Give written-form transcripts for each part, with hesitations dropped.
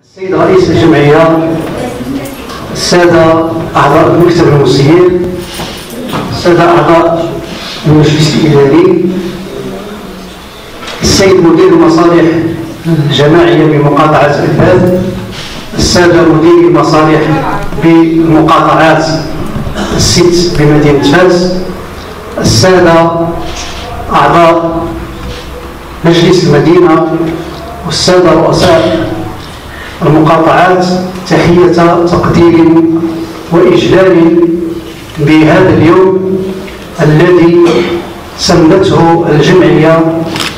السيد رئيس الجمعية، السادة أعضاء المكتب المسير، السادة أعضاء المجلس الإداري، السيد مدير المصالح الجماعية بمقاطعة الباد، السادة مدير المصالح بمقاطعات الست بمدينة فاس، السادة أعضاء مجلس المدينة والسادة رؤساء المقاطعات، تحية تقدير وإجلال بهذا اليوم الذي سمته الجمعية،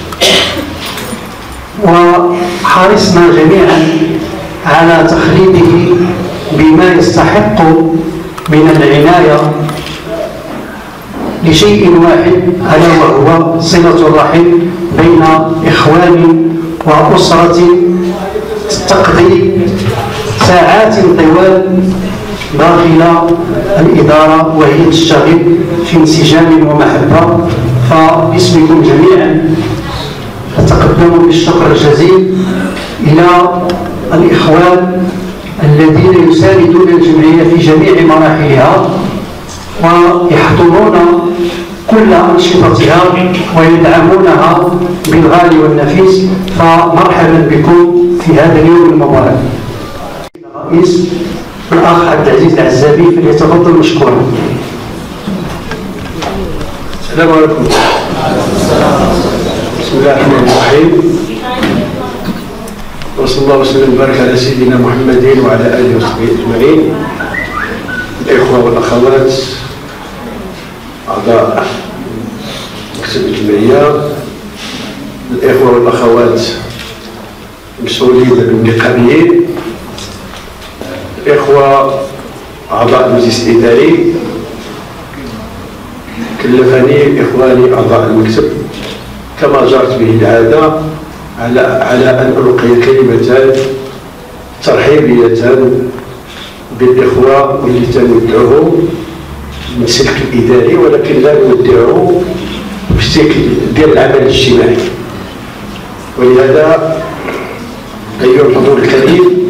وحرصنا جميعا على تخليده بما يستحق من العناية لشيء واحد، ألا وهو صلة الرحم بين إخوان وأسرة تقضي ساعات طوال داخل الإدارة وهي تشتغل في انسجام ومحبة. فباسمكم جميعا أتقدم بالشكر الجزيل إلى الإخوان الذين يساندون الجمعية في جميع مراحلها ويحضرون كل أنشطتها ويدعمونها بالغالي والنفيس. فمرحبا بكم في هذا اليوم المبارك. الرئيس الأخ عبد العزيز العزابي فليتفضل مشكورا. السلام عليكم. بسم الله الرحمن الرحيم، وصلى الله وسلم وبارك على سيدنا محمد وعلى آله وصحبه أجمعين. الإخوة والأخوات أعضاء مكتب الجمعية، الإخوة والأخوات المسؤولين النقابيين، الإخوة أعضاء المجلس الإداري، كلفني إخواني أعضاء المكتب كما جرت به العادة على أن ألقي كلمتان ترحيبية بالإخوة واللي تنودعوهم من سلك الإداري، ولكن لا نودعه في سلك ديال العمل الاجتماعي. ولهذا أيها الحضور الكريم،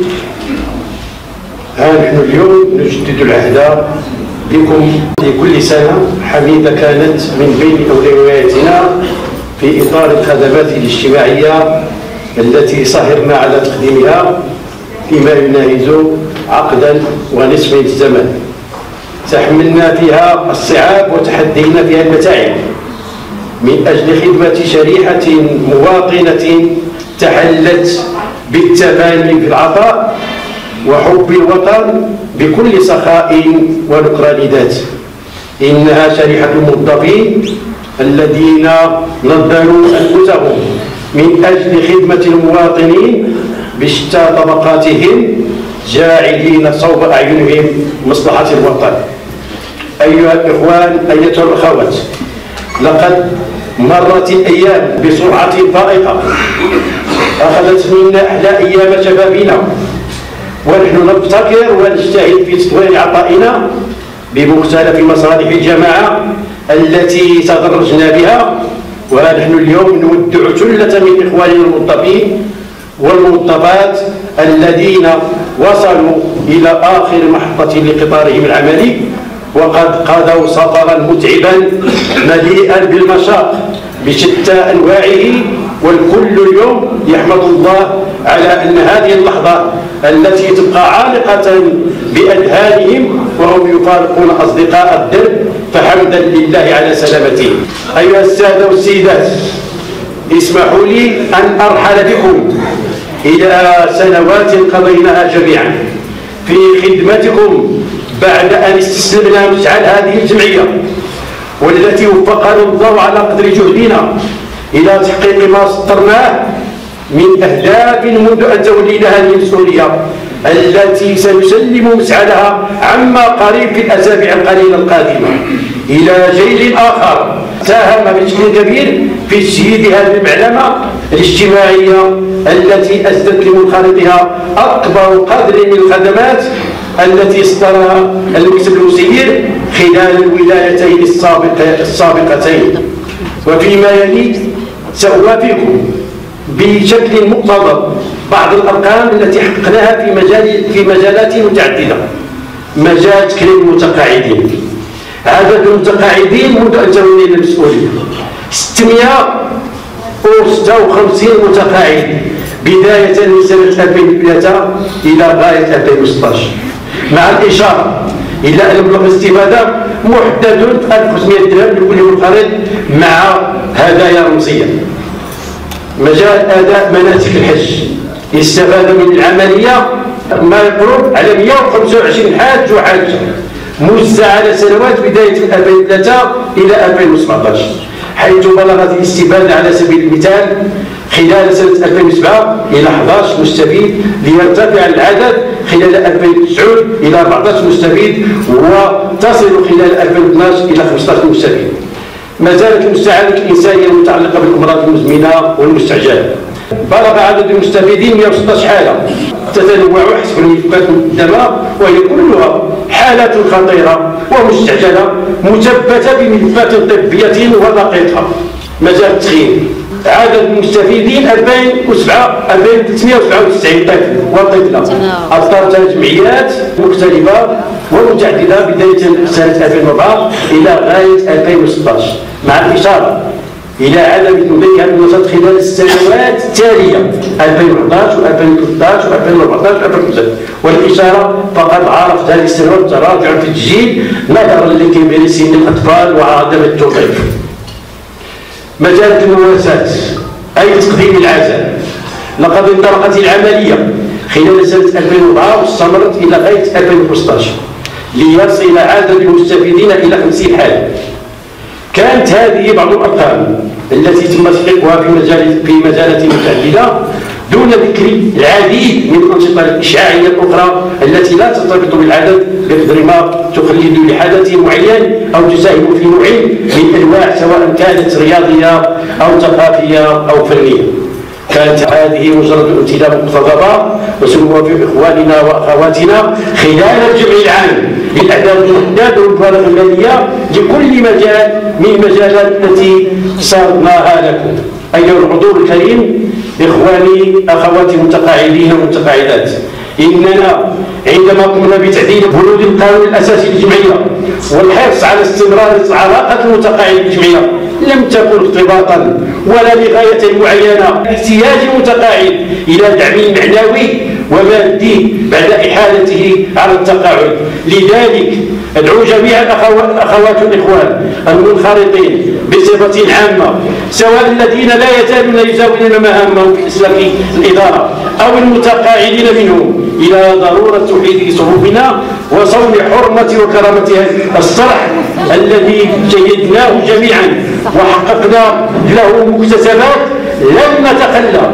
ها نحن اليوم نجدد العهد بكم لكل سنة حميدة كانت من بين أولوياتنا في إطار الخدمات الاجتماعية التي سهرنا على تقديمها فيما يناهز عقدا ونصف الزمن. تحملنا فيها الصعاب وتحدينا فيها المتاعب من أجل خدمة شريحة مواطنة تحلت بالتباني في العطاء وحب الوطن بكل سخاء ونكران ذات. إنها شريحة الموظفين الذين نظروا أنفسهم من أجل خدمة المواطنين بشتى طبقاتهم، جاعلين صوب أعينهم مصلحة الوطن. أيها الإخوان، أيتها الأخوات، لقد مرت الأيام بسرعة فائقة، أخذت منا أحلى أيام شبابنا، ونحن نبتكر ونجتهد في تطوير عطائنا بمختلف مصالح الجماعة التي تدرجنا بها. ونحن اليوم نودع ثلة من إخواننا الموظفين والموظفات الذين وصلوا إلى آخر محطة لقطارهم العملي، وقد قضوا سفرا متعبا مليئا بالمشاق بشتى أنواعه، والكل اليوم يحمد الله على أن هذه اللحظة التي تبقى عالقة بأذهانهم وهم يفارقون أصدقاء الدرب، فحمدا لله على سلامتهم. أيها السادة والسيدات، اسمحوا لي أن أرحل بكم إلى سنوات قضيناها جميعا في خدمتكم بعد أن استسلمنا مشعل هذه الجمعية، والتي وفقنا الله على قدر جهدنا إلى تحقيق ما سطرناه من أهداف منذ أن تولينا هذه المسؤولية التي سنسلم مسعدها عما قريب في الأسابيع القليلة القادمة إلى جيل آخر. ساهم بشكل كبير في تجهيز هذه المعلمة الاجتماعية التي أسدت لمنخرطها أكبر قدر من الخدمات التي اصدرها المكتب المسير خلال الولايتين السابقتين. وفيما يلي سأوافيكم بشكل مقتضب بعض الأرقام التي حققناها في مجالات متعددة. مجال تكريم المتقاعدين، عدد المتقاعدين منذ أن تولينا المسؤولية 656 متقاعد بداية من سنة 2003 إلى غاية 2016، مع الإشارة إلى أن مبلغ الاستفادة محدد 1500 درهم لكل منفرد مع هدايا رمزية. مجال أداء مناسك الحج يستفاد من العملية ما يقرب على 125 حاج وحاجة موزع على سنوات بداية من 2003 إلى 2017، حيث بلغت الاستفادة على سبيل المثال خلال سنة 2007 إلى 11 مستفيد، ليرتفع العدد خلال 2009 إلى 14 مستفيد، وتصل خلال 2012 إلى 15 مستفيد. ما زالت المساعدة الإنسانية المتعلقة بالأمراض المزمنة والمستعجلة بلغ عدد المستفيدين 116 حالة تتنوع حسب الملفات المقدمة، وهي كلها حالات خطيرة ومستعجلة مثبتة بملفات طبية ودقيقة. مجال التخييم عدد المستفيدين 2397 طفل وطفلة، أصدرت جمعيات مختلفة ومتعددة بداية سنة 2004 إلى غاية 2016، مع الإشارة إلى عدم تنبيه هذا النشاط خلال السنوات التالية 2011 و2013 و2014 و2015، والإشارة فقد عرفت هذه السنوات تراجعا في التسجيل نظرا لكبر سن الأطفال وعدم التوظيف. مجال المواساة أي تقديم العزاء، لقد انطلقت العملية خلال سنة 2004 واستمرت إلى غاية 2015 ليصل عدد المستفيدين إلى 50 حالة. كانت هذه بعض الأرقام التي تم تحقيقها في مجالات متعددة، دون ذكر العديد من الأنشطة الإشعاعية الأخرى التي لا ترتبط بالعدد بقدر ما تخلد لحدث معين أو تساهم في نوع من أنواع سواء كانت رياضية أو ثقافية أو فنية. كانت هذه مجرد امتلاك مقتضبة وسنوافق إخواننا وأخواتنا خلال الجمع العام للأعداد المحددة والمبالغ المالية لكل مجال من المجالات التي صرناها لكم. أيها الحضور الكريم، إخواني أخواتي المتقاعدين والمتقاعدات، إننا عندما قمنا بتعديل بنود القانون الأساسي للجمعية والحرص على استمرار علاقة المتقاعد بالجمعية لم تكن ارتباطا ولا لغاية معينة، احتياج المتقاعد إلى دعم معنوي ومادي بعد إحالته على التقاعد. لذلك أدعو جميع الأخوات والإخوان المنخرطين بصفة عامة، سواء الذين لا يزالون يزاولون مهامهم في إسلاك الإدارة أو المتقاعدين منهم، إلى ضرورة توحيد صفوفنا وصون حرمة وكرامة الصرح الذي شيدناه جميعا وحققنا له مكتسبات لن نتخلى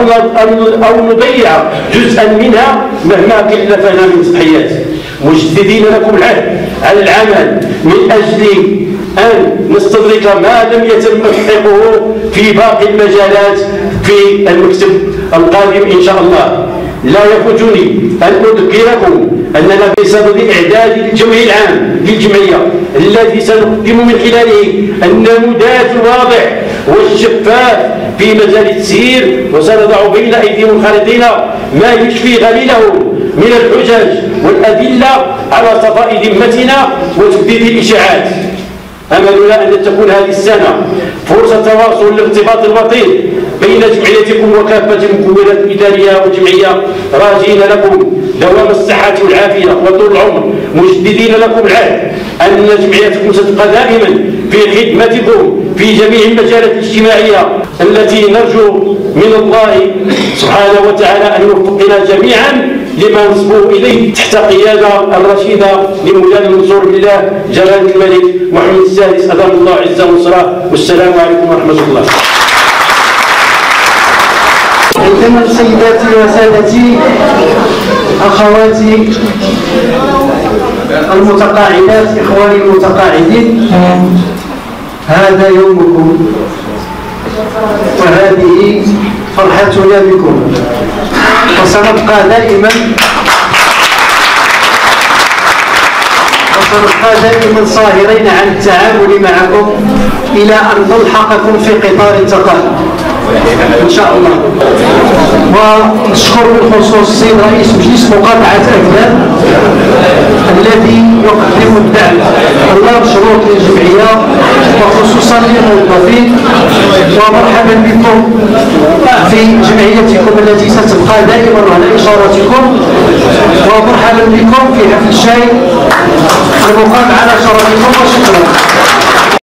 أو نضيع جزءا منها مهما كلفنا من تضحيات، مجددين لكم العهد على العمل من أجل أن نستدرك ما لم يتم تحقيقه في باقي المجالات في المكتب القادم إن شاء الله. لا يفوتني أن أذكركم أننا بصدد إعداد الجمع العام للجمعية الذي سنقدم من خلاله النموذج الواضح والشفاف في مجال التسيير، وسنضع بين أيدي المنخرطين ما يشفي غليله من الحجج والأدلة على صفاء ذمتنا وتبديد الإشاعات. أملنا أن تكون هذه السنة فرصة تواصل الارتباط الوطيد بين جمعيتكم وكافة المكونات الإدارية والجمعية، راجين لكم دوام الصحة والعافية وطول العمر، مجددين لكم العهد أن جمعيتكم ستبقى دائما في خدمتكم في جميع المجالات الاجتماعية التي نرجو من الله سبحانه وتعالى أن يوفقنا جميعا لما نصبه إليه تحت قيادة الرشيدة لمولانا المنصور بالله جلالة الملك محمد السادس أدام الله عزه ونصره. والسلام عليكم ورحمة الله. عندما سيداتي وسادتي أخواتي المتقاعدات إخواني المتقاعدين، هذا يومكم وهذه فرحتنا بكم، وسنبقى دائما صاهرين عن التعامل معكم إلى أن نلحقكم في قطار التقاعد. ان شاء الله. ونشكر بالخصوص السيد رئيس مجلس مقاطعه اكذاب الذي يقدم الدعم اللامشروط للجمعيه وخصوصا للموظفين. ومرحبا بكم في جمعيتكم التي ستبقى دائما على اشارتكم، ومرحبا بكم في حفل الشاي المقام على شرفكم، وشكرا.